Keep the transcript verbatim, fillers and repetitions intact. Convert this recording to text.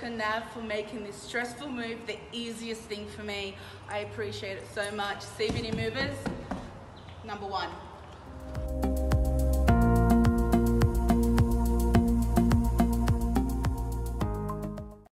Dr Nav for making this stressful move the easiest thing for me. I appreciate it so much. C B D movers, number one.